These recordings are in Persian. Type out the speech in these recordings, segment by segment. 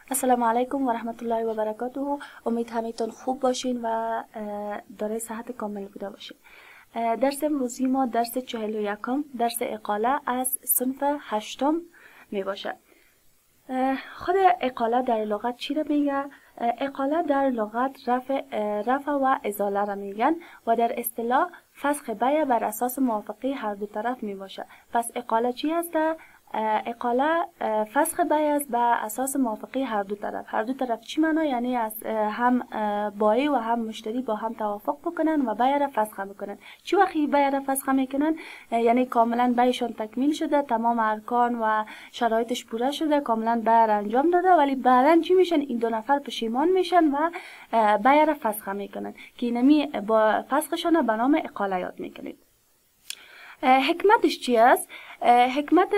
السلام علیکم و رحمت الله و برکاته. امید همتون خوب باشین و دارای صحت کامل بوده باشین. درس امروزی ما درس 41 درس اقاله از صنف 8 می باشه. خود اقاله در لغت چی را میگه؟ اقاله در لغت رفع و ازاله را میگن و در اصطلاح فسخ بیع بر اساس موافقه هر دو طرف می باشه. پس اقاله چی هسته؟ اقاله فسخ بیع است به اساس موافقه هر دو طرف. هر دو طرف چی معنا؟ یعنی از هم بایی و هم مشتری با هم توافق بکنن و بیع را فسخ بکنن. چی وقتی بیع را فسخ میکنن؟ یعنی کاملا بیعشون تکمیل شده، تمام ارکان و شرایطش پوره شده، کاملا بیع را انجام داده، ولی بعدن چی میشن؟ این دو نفر پشیمان میشن و بیع را فسخ میکنن که اینمی با فسخشون به نام اقاله یاد میکنید. حکمتش چی است؟ حکمت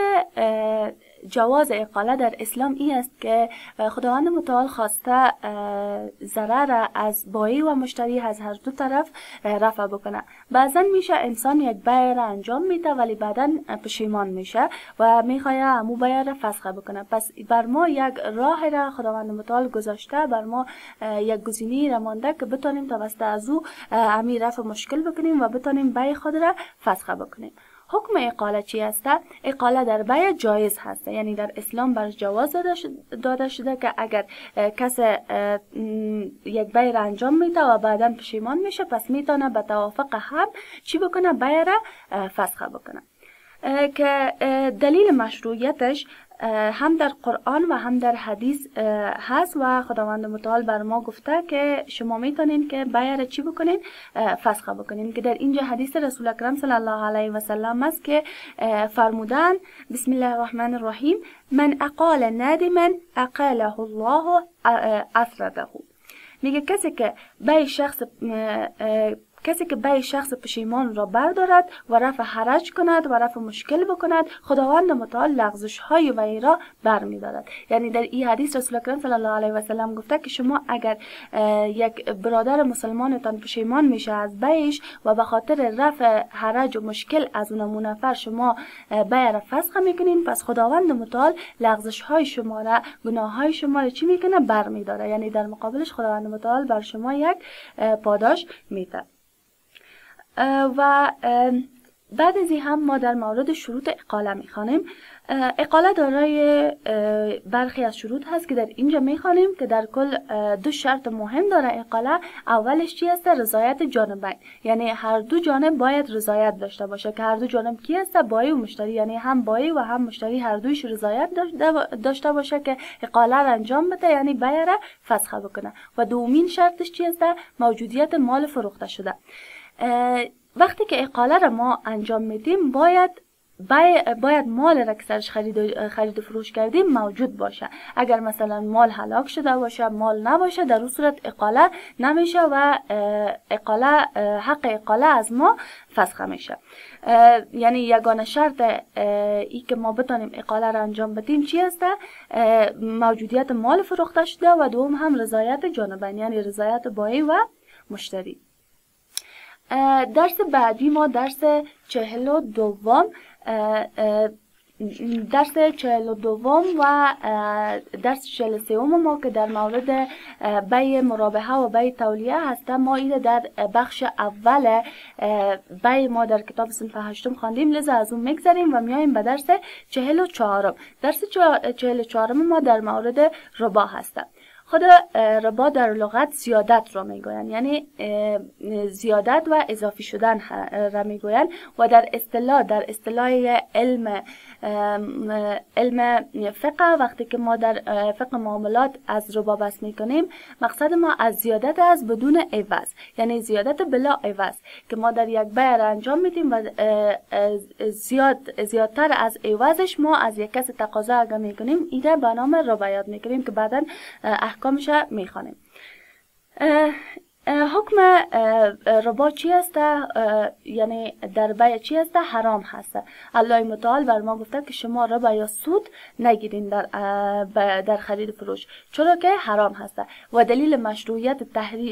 جواز اقاله در اسلام این است که خداوند متعال خواسته ضرر از بایی و مشتری از هر دو طرف رفع بکنه. بعضا میشه انسان یک بیع را انجام میده ولی بعدا پشیمان میشه و میخواد همو بیع را فسخ بکنه. پس بر ما یک راه را خداوند متعال گذاشته، بر ما یک گزینه را مانده که بتونیم توسط از او همی رفع مشکل بکنیم و بتونیم بیع خود را فسخ بکنیم. حکم اقاله چی است؟ اقاله در بیع جایز هست، یعنی در اسلام برش جواز داده شده که اگر کسی یک بیع را انجام میده و بعدا پشیمان میشه، پس میتونه به توافق هم چی بکنه؟ بیع را فسخ بکنه. که دلیل مشروعیتش هم در قرآن و هم در حدیث هست و خداوند متعال بر ما گفته که شما میتونین که بیع را چی بکنین؟ فسخ بکنین. که در اینجا حدیث رسول اکرم صلی الله علیه و سلم است که فرمودن بسم الله الرحمن الرحیم من اقال نادما اقاله الله اثرته. میگه کسی که بیع شخص پشیمان را بردارد و رفع حرج کند و رفع مشکل بکند، خداوند متعال لغزش های وی را برمی‌دارد. یعنی در این حدیث رسول اکرم صلی الله علیه و سلم گفته که شما اگر یک برادر مسلمانتان پشیمان میشه از بیعش و به خاطر رفع حرج و مشکل از اون نفر شما بیع را فسخ میکنین، پس خداوند متعال لغزش های شما را، گناه های شما را چی میکنه؟ برمی‌داره. یعنی در مقابلش خداوند متعال بر شما یک پاداش میده. و بعد از این هم ما در مورد شروط اقاله میخوانیم. اقاله دارای برخی از شروط هست که در اینجا میخوانیم که در کل دو شرط مهم داره اقاله. اولش چی است؟ رضایت جانبین، یعنی هر دو جانب باید رضایت داشته باشه. که هر دو جانب کی است؟ بایی و مشتری، یعنی هم بایی و هم مشتری هر دویش رضایت داشته باشه که اقاله را انجام بده، یعنی بیع را فسخ بکنه. و دومین شرطش چی است؟ موجودیت مال فروخته شده. وقتی که اقاله را ما انجام میدیم باید مال را که سرش خرید و فروش کردیم موجود باشه. اگر مثلا مال هلاک شده باشه، مال نباشه، در اون صورت اقاله نمیشه و حق اقاله از ما فسخ میشه. یعنی یگانه شرط ای که ما بتونیم اقاله را انجام بدیم چی است؟ موجودیت مال فروخته شده و دوم هم رضایت جانبین، یعنی رضایت بایی و مشتری. درس بعدی ما درس 42 و درس 43 ما که در مورد بیع مرابحه و بیع تولیه هست. ما این در بخش اول بیع ما در کتاب صنف 8 خواندیم، لذا از اون میگذریم و میایم به درس 44. درس 44 ما در مورد ربا هست. خود ربا در لغت زیادت را میگوین، یعنی زیادت و اضافی شدن را میگوین و در اصطلاح علم فقه وقتی که ما در فقه معاملات از ربا بحث میکنیم، مقصد ما از زیادت از بدون عوض، یعنی زیادت بلا عوض که ما در یک بیع را انجام میدیم و زیادتر از عوضش ما از یک کس تقاضا اگر میکنیم، ایده به نام ربا یاد میکنیم که بعدا احکامش میخوانیم. حکم ربا چی است؟ یعنی در بیع چی است؟ حرام هست. الله متعال بر ما گفته که شما ربا یا سود نگیرین در خرید فروش، چرا که حرام هست. و دلیل مشروعیت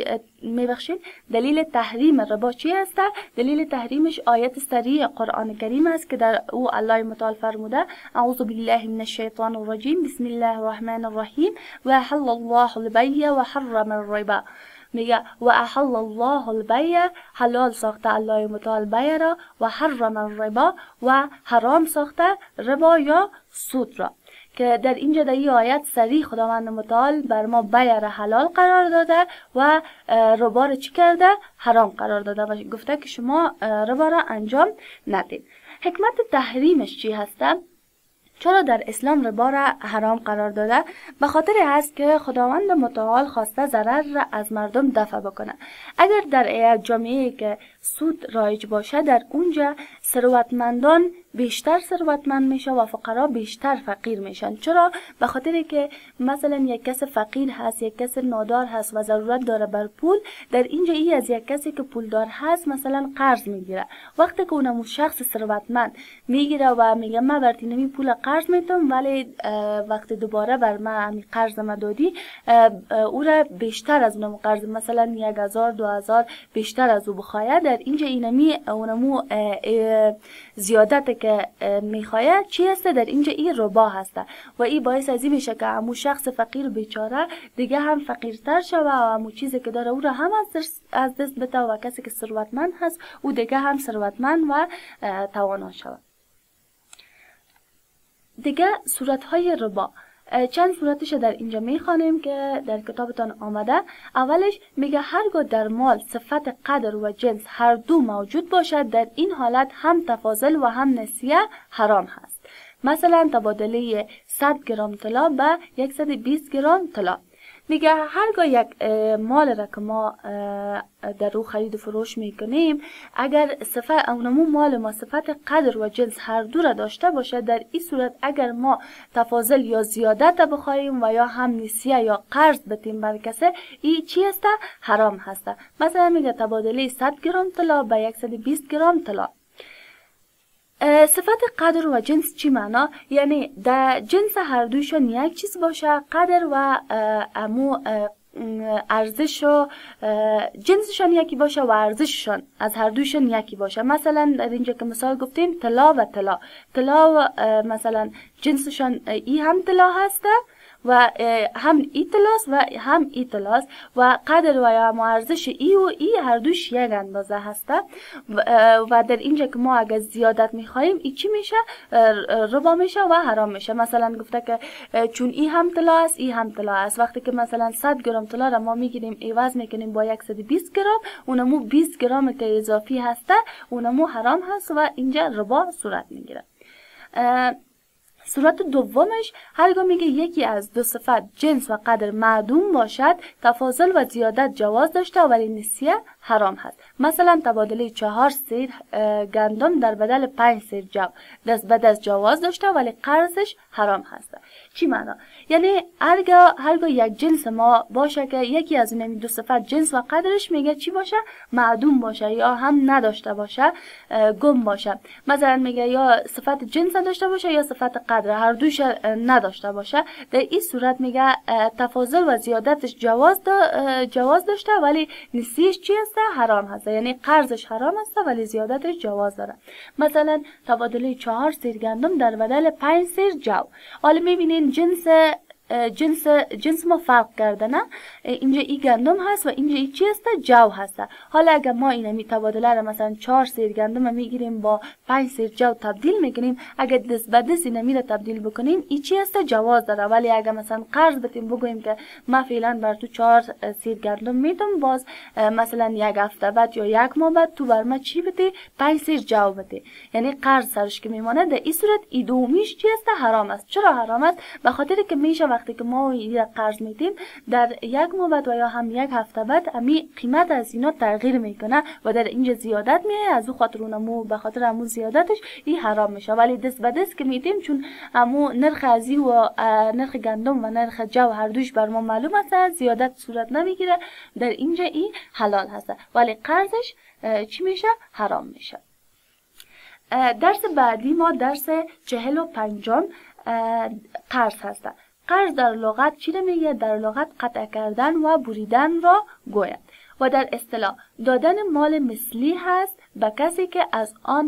دلیل تحریم ربا چی است؟ دلیل تحریمش آیت صریح قرآن کریم است که در او الله متعال فرموده اعوذ بالله من الشیطان الرجیم بسم الله الرحمن الرحیم و احل الله البیع و حرم الربا. میگه و احل الله البیع، حلال ساخته الله متعال بیع را، و حرم الربا، و حرام ساخته ربا یا سود را. که در اینجا در این آیت صریح خداوند متعال بر ما بیع را حلال قرار داده و ربا را چی کرده؟ حرام قرار داده و گفته که شما ربا را انجام ندید. حکمت تحریمش چی هسته؟ چرا در اسلام ربا را حرام قرار داده؟ به خاطر است که خداوند متعال خواسته ضرر را از مردم دفع بکنه. اگر در یک جامعه که سود رایج باشه، در اونجا ثروتمندان بیشتر ثروتمند میشه و فقرا بیشتر فقیر میشن. چرا؟ به خاطر که مثلا یک کس فقیر هست، یک کس نادار هست و ضرورت داره بر پول، در اینجا ای از یک کسی که پولدار هست مثلا قرض میگیره. وقتی که اونم شخص ثروتمند میگیره و میگه من برات نمی پول قرض میتم، ولی وقتی دوباره بر من قرض ما دادی، او را بیشتر از اونم قرض مثلا 1000 2000 بیشتر از او بخواهد، در اینجا اینمی اونمو زیادت که میخواه چی هسته؟ در اینجا این ربا هسته و این باعث از این میشه که همون شخص فقیر بیچاره دیگه هم فقیرتر شوه و همون چیزی که داره او را هم از دست بده و کسی که ثروتمند هست او دیگه هم ثروتمند و توانا شوه. دیگه صورتهای ربا چند صورتش در اینجا میخوانیم که در کتابتان آمده. اولش میگه هرگاه در مال صفت قدر و جنس هر دو موجود باشد، در این حالت هم تفاضل و هم نسیه حرام هست. مثلا تبادله 100 گرم طلا به 120 گرم طلا. میگه هرگاه یک مال را که ما در رو خرید و فروش میکنیم، اگر صفت اونمو مال ما صفت قدر و جنس هر دو را داشته باشه، در این صورت اگر ما تفاضل یا زیادت بخوایم و یا هم نسیه یا قرض بتیم بر کسی، این چی است؟ حرام هست. مثلا میگه تبادله 100 گرم طلا به 120 گرم طلا. صفت قدر و جنس چی معنا؟ یعنی در جنس هر دوشون یک چیز باشه، قدر و امو ارزش و جنسشان یکی باشه و ارزششان از هر دوشون یکی باشه. مثلا در اینجا که مثال گفتیم طلا و طلا، طلا و مثلا جنسشان ای هم طلا هسته و هم ای طلاست و هم ای طلاست و قدر و یا ارزش ای و ای هر دوش یک اندازه هسته و در اینجا که ما اگر زیادت میخواییم ای چی میشه؟ ربا میشه و حرام میشه. مثلا گفته که چون ای هم طلا است ای هم طلا است، وقتی که مثلا 100 گرم طلا را ما میگیریم عوض میکنیم با 120 گرم، اونمو 20 گرم که اضافی هسته اونمو حرام هست و اینجا ربا صورت میگیره. صورت دومش هرگاه میگه یکی از دو صفت جنس و قدر معدوم باشد، تفاضل و زیادت جواز داشته ولی نسیه حرام هست. مثلا تبادله 4 سیر گندم در بدل 5 سیر جو دست به دست جواز داشته ولی قرضش حرام هست. چی معنا؟ یعنی هرگاه یک جنس ما باشه که یکی از این دو صفت جنس و قدرش میگه چی باشه؟ معدوم باشه یا هم نداشته باشه، گم باشه. مثلا میگه یا صفت جنس داشته باشه یا صفت قدر، هر دوش نداشته باشه، در این صورت میگه تفاضل و زیادتش جواز داشته ولی نسیهش چی هست؟ حرام هست. یعنی قرضش حرام هست ولی زیادتش جواز داره. مثلا تبادله 4 سیر گندم در بدل 5 سیر جو. حالا میبینین جنس ما فرق کرده، نه؟ اینجا ای گندم هست و اینجا ای چی هست؟ جو هست. حالا اگر ما اینمی تبادله را مثلا 4 سیر گندم میگیریم با 5 سیر جو تبدیل میکنیم، اگر دست به دست اینمی را تبدیل بکنیم ای چی هست؟ جواز داره. ولی اگر مثلا قرض بتیم بگوییم که ما فعلا بر تو 4 سیر گندم میدم، باز مثلا یک هفته بعد یا یک ماه بعد تو بر ما چی بده؟ 5 سیر جو بده، یعنی قرض سرش که میمانه. در این صورت ای دومیش چی هست؟ حرام است. چرا حرام است؟ به خاطر که میشه وقتی که ما این قرض میدیم در یک ماه بعد و یا هم یک هفته بعد امی قیمت از اینا تغییر میکنه و در اینجا زیادت میاد، از او خاطر اونمو به خاطر امو زیادتش این حرام میشه. ولی دست به دست که میدیم چون امو نرخ ازی و نرخ گندم و نرخ جو هر دوش بر ما معلوم است، زیادت صورت نمیگیره، در اینجا این حلال هست. ولی قرضش چی میشه؟ حرام میشه. درس بعدی ما درس 45 قرض هست. قرض در لغت چی رو میگه؟ در لغت قطع کردن و بریدن را گوید و در اصطلاح دادن مال مثلی هست به کسی که از آن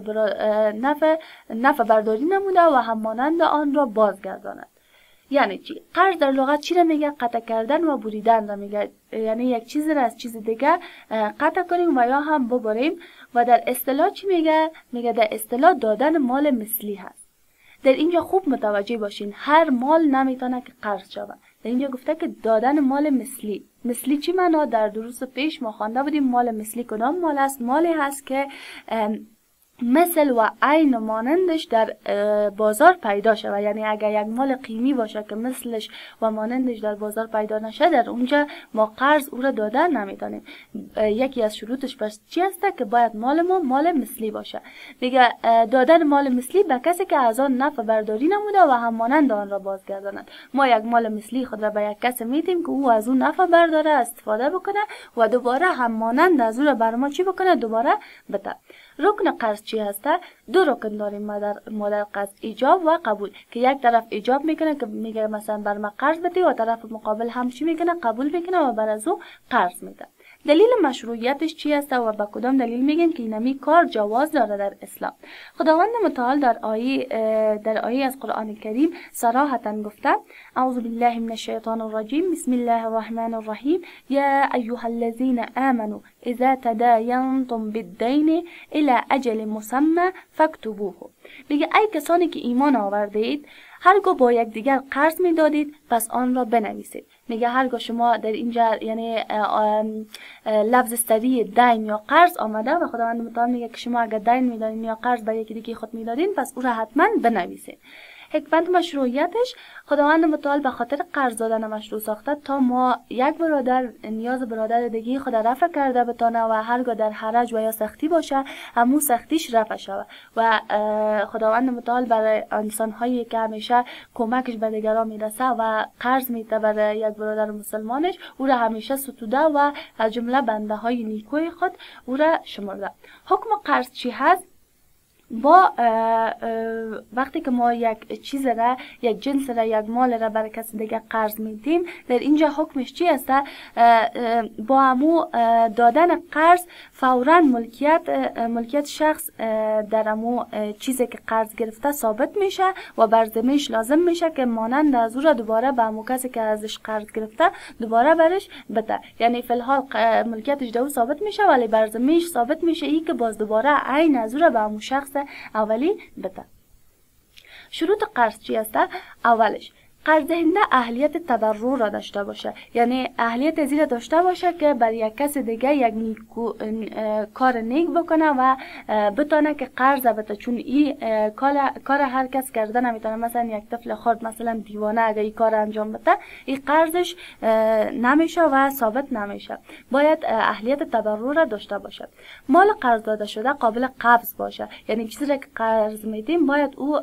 نفع برداری نموده و هم مانند آن را بازگرداند. یعنی چی؟ قرض در لغت چی رو میگه؟ قطع کردن و بریدن را میگه، یعنی یک چیز را از چیز دیگه قطع کنیم و یا هم ببریم. و در اصطلاح چی میگه؟ میگه در اصطلاح دادن مال مثلی هست. در اینجا خوب متوجه باشین، هر مال نمیتونه که قرض شود. در اینجا گفته که دادن مال مثلی. مثلی چی معنا؟ در دروس پیش ما خوانده بودیم مال مثلی کدام مال است؟ مالی هست که مثل و عین مانندش در بازار پیدا شود. یعنی اگر یک مال قیمتی باشه که مثلش و مانندش در بازار پیدا نشه، در اونجا ما قرض او را دادن نمیتونیم. یکی از شروطش پس چی هست؟ که باید مال ما مال مثلی باشه. دیگه دادن مال مثلی به کسی که از آن نفع برداری نموده و هم مانند آن را بازگرداند. ما یک مال مثلی خود را به یک کسی میدیم که او از اون نفع برداره، استفاده بکنه و دوباره هم مانند از او را بر ما چی بکنه؟ دوباره بده. رکن قرض چی هسته؟ دو رکن داریم ما در قرض، ایجاب و قبول، که یک طرف ایجاب میکنه که میگه مثلا بر ما قرض بده و طرف مقابل هم چی میکنه؟ قبول میکنه و بر از او قرض میده. دلیل مشروعیتش چی هست و با کدام دلیل میگن که اینمی کار جواز داره در اسلام؟ خداوند متعال در آیه از قرآن کریم صراحتا گفته: اعوذ بالله من الشیطان الرجیم، بسم الله الرحمن الرحیم، یا ایها الذین آمنوا اذا تداینتم بالدین الى اجل مسمى فاکتبوه. میگه ای کسانی که ایمان آوردید، هرگاه با یک دیگر قرض میدادید پس آن را بنویسید. میگه هرگاه شما در اینجا یعنی لفظ سری دین یا قرض آمده و خداوند متعال میگه که شما اگر دین میدادین یا قرض به یکی دیگه خود میدادین پس او را حتما بنویسید. حکمت مشروعیتش، خداوند متعال به خاطر قرض دادن مشروع ساخته تا ما یک برادر نیاز برادر دیگه خود رفع کرده بتانه و هرگاه در حرج و یا سختی باشه همون سختیش رفع شود. و خداوند متعال برای انسان‌هایی که همیشه کمکش به دیگران میرسه و قرض میده برای یک برادر مسلمانش، او را همیشه ستوده و از جمله بنده های نیکوی خود او را شمرده. حکم قرض چی هست؟ با وقتی که ما یک چیز را، یک جنس را، یک مال را برای کسی دیگه قرض میدیم، در اینجا حکمش چی است؟ با همو دادن قرض فوراً ملکیت شخص در همو چیزی که قرض گرفته ثابت میشه و برزمیش لازم میشه که مانند از او را دوباره به همو کسی که ازش قرض گرفته دوباره برش بده. یعنی فی الحال ملکیتش دو ثابت میشه ولی برزمیش ثابت میشه ای که باز دوباره عین از او را به همو شخص اولی بده. شروط قرض چی است؟ اولش قرض دهنده اهلیت تبرع را داشته باشه، یعنی اهلیت از را داشته باشه که برای یک کس دیگه یک کار نیک بکنه و بتونه که قرض بده، چون این کار هر کس کرده نمیتونه. مثلا یک طفل خرد مثلا دیوانه اگه این کار انجام بده این قرضش نمیشه و ثابت نمیشه. باید اهلیت تبرع را داشته باشه. مال قرض داده شده قابل قبض باشه، یعنی چیزی را که قرض میدیم باید او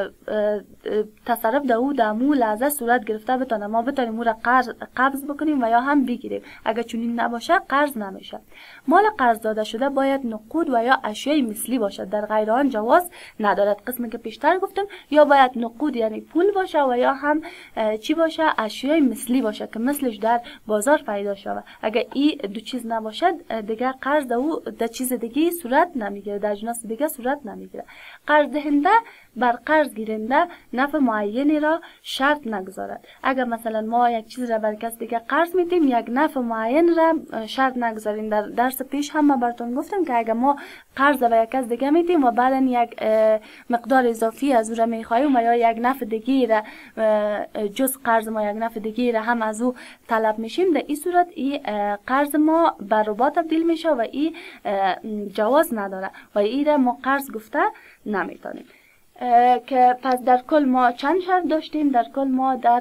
تصرف دمو لحظه صورت گرفته بتونه ما بتونیم او را قبض بکنیم و یا هم بگیریم. اگر چنین نباشه قرض نمیشه. مال قرض داده شده باید نقود و یا اشیاء مثلی باشه، در غیر آن جواز ندارد. قسمی که پیشتر گفتم یا باید نقود یعنی پول باشه و یا هم چی باشه؟ اشیاء مثلی باشه که مثلش در بازار پیدا شود. اگر این دو چیز نباشه دیگه قرض او در چیز دیگه صورت نمیگیره، در جنس دیگه صورت نمیگیره. قرض دهنده بر قرض گیرنده نفع معینی را شرط نگذارد. اگر مثلا ما یک چیز را بر کس دیگه قرض میدیم یک نفع معین را شرط نگذاریم. در درس پیش هم ما براتون گفتم که اگر ما قرض به یک کس دیگه میدیم و بعدا یک مقدار اضافی از او را میخواهیم و یا یک نفع دیگه را جز قرض ما یک نفع دیگه را هم از او طلب میشیم، در این صورت این قرض ما بر ربا تبدیل میشه و این جواز نداره و این را ما قرض گفته نمیتونیم. که پس در کل ما چند شرط داشتیم؟ در کل ما در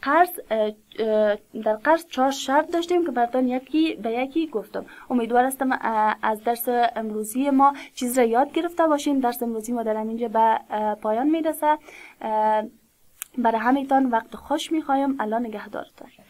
قرض 4 شرط داشتیم که براتون یکی به یکی گفتم. امیدوار هستم از درس امروزی ما چیز را یاد گرفته باشین. درس امروزی ما در همینجا به پایان میرسه. برای همتان وقت خوش میخوایم. الله نگهدارتان.